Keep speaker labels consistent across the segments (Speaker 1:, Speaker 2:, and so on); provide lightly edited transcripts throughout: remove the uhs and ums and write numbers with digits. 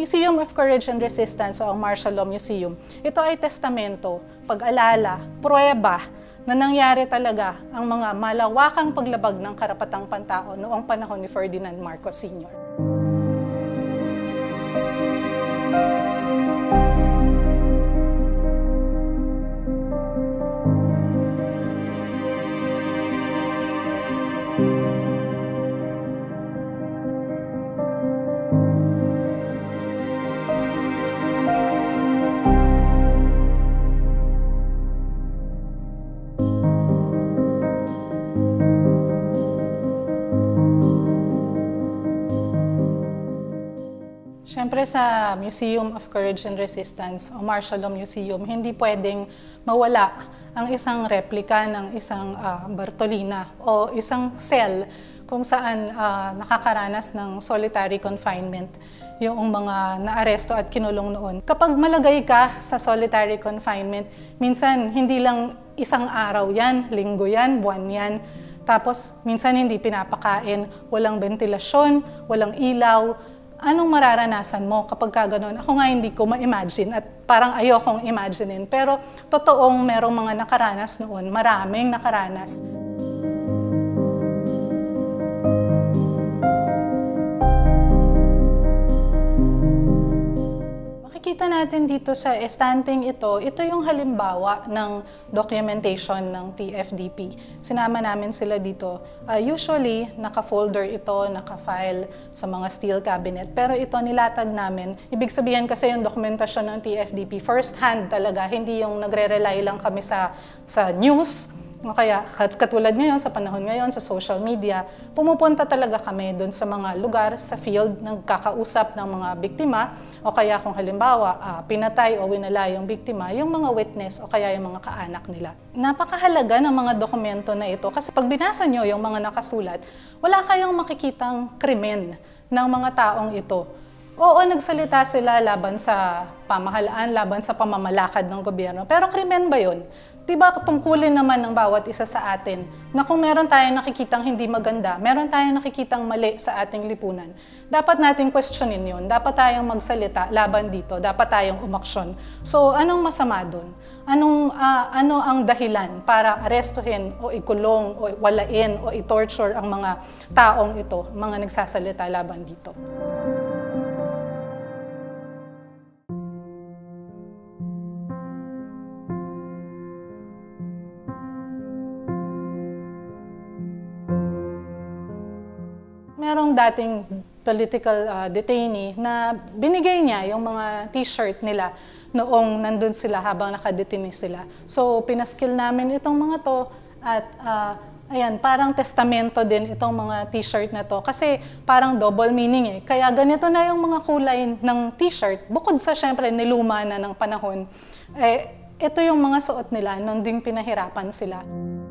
Speaker 1: Museum of Courage and Resistance o ang Martial Law Museum, ito ay testamento, pag-alala, pruweba na nangyari talaga ang mga malawakang paglabag ng karapatang pantao noong panahon ni Ferdinand Marcos Sr. Siyempre sa Museum of Courage and Resistance o Martial Law Museum, hindi pwedeng mawala ang isang replika ng isang Bartolina o isang cell kung saan nakakaranas ng solitary confinement yung mga naaresto at kinulong noon. Kapag malagay ka sa solitary confinement, minsan hindi lang isang araw yan, linggo yan, buwan yan. Tapos minsan hindi pinapakain, walang ventilasyon, walang ilaw. Anong mararanasan mo kapag gano'n? Ako nga hindi ko ma-imagine at parang ayokong imaginein. Pero totoong merong mga nakaranas noon, maraming nakaranas. Makikita natin dito sa estanting ito yung halimbawa ng documentation ng TFDP. Sinama namin sila dito. Usually, naka-folder ito, naka-file sa mga steel cabinet. Pero ito nilatag namin. Ibig sabihin kasi yung dokumentasyon ng TFDP, first hand talaga, hindi yung nagre-rely lang kami sa news. Kaya katulad ngayon, sa panahon ngayon, sa social media, pumupunta talaga kami doon sa mga lugar, sa field, nagkakausap ng mga biktima, o kaya kung halimbawa, pinatay o winala yung biktima, yung mga witness o kaya yung mga kaanak nila. Napakahalaga ng mga dokumento na ito kasi pag binasa nyo yung mga nakasulat, wala kayong makikitang krimen ng mga taong ito. Oo, nagsalita sila laban sa pamahalaan, laban sa pamamalakad ng gobyerno. Pero krimen ba yun? Diba tungkulin naman ng bawat isa sa atin na kung meron tayong nakikitang hindi maganda, meron tayong nakikitang mali sa ating lipunan, dapat natin questionin yun, dapat tayong magsalita laban dito, dapat tayong umaksyon. So, anong masama dun? Ano ang dahilan para arestuhin o ikulong o walain o i-torture ang mga taong ito, mga nagsasalita laban dito? Merong dating political detainee na binigay niya yung mga t-shirt nila noong nandun sila habang nakadetine sila. So, pinaskill namin itong mga to at ayan, parang testamento din itong mga t-shirt na to kasi parang double meaning eh. Kaya ganito na yung mga kulay ng t-shirt, bukod sa syempre niluma na ng panahon, ito yung mga suot nila nung ding pinahirapan sila.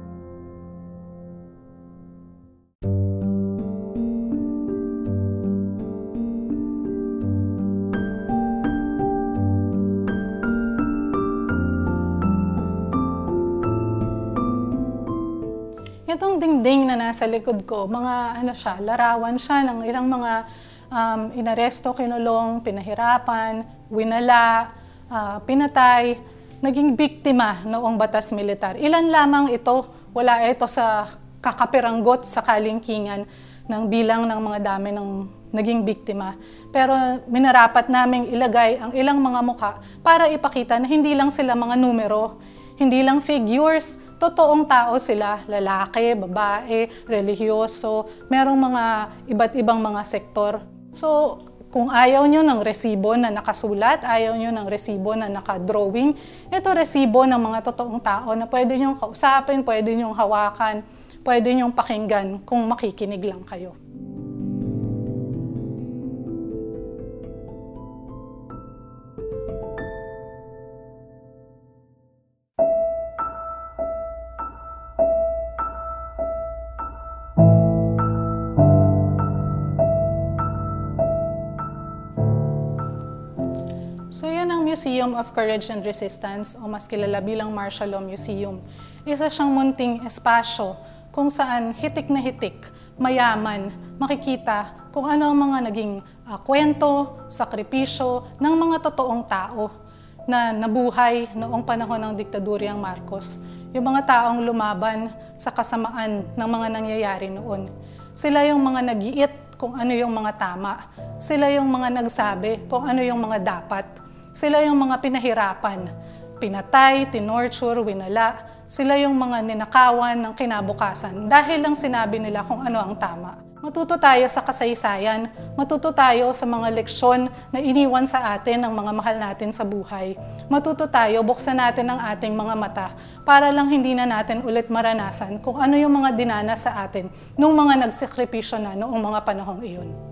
Speaker 1: Itong dingding na nasa likod ko, mga larawan siya ng ilang mga inaresto, kinulong, pinahirapan, winala, pinatay, naging biktima noong batas militar. Ilan lamang ito, wala ito sa kakapiranggot sa kalingkingan ng bilang ng mga dami ng naging biktima. Pero minarapat naming ilagay ang ilang mga mukha para ipakita na hindi lang sila mga numero, hindi lang figures, totoong tao sila, lalaki, babae, relihiyoso, merong mga iba't ibang mga sektor. So, kung ayaw nyo ng resibo na nakasulat, ayaw nyo ng resibo na nakadrawing, ito resibo ng mga totoong tao na pwede nyong kausapin, pwede nyong hawakan, pwede nyong pakinggan kung makikinig lang kayo. So yan ang Museum of Courage and Resistance o mas kilala bilang Martial Law Museum. Isa siyang munting espasyo kung saan hitik na hitik, mayaman, makikita kung ano ang mga naging kwento, sakripisyo ng mga totoong tao na nabuhay noong panahon ng diktadoryang Marcos. Yung mga taong lumaban sa kasamaan ng mga nangyayari noon. Sila yung mga nag-iit kung ano yung mga tama. Sila yung mga nagsabi kung ano yung mga dapat. Sila yung mga pinahirapan. Pinatay, tinorture, winala. Sila yung mga ninakawan ng kinabukasan dahil lang sinabi nila kung ano ang tama. Matuto tayo sa kasaysayan, matuto tayo sa mga leksyon na iniwan sa atin ng mga mahal natin sa buhay. Matuto tayo, buksan natin ang ating mga mata para lang hindi na natin ulit maranasan kung ano yung mga dinanas sa atin nung mga nagsakripisyo na noong mga panahong iyon.